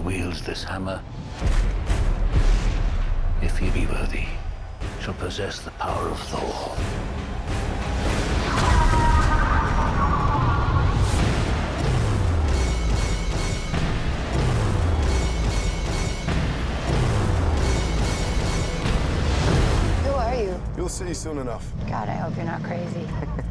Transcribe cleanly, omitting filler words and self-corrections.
wields this hammer, if he be worthy, shall possess the power of Thor. Who are you? You'll see soon enough. God, I hope you're not crazy.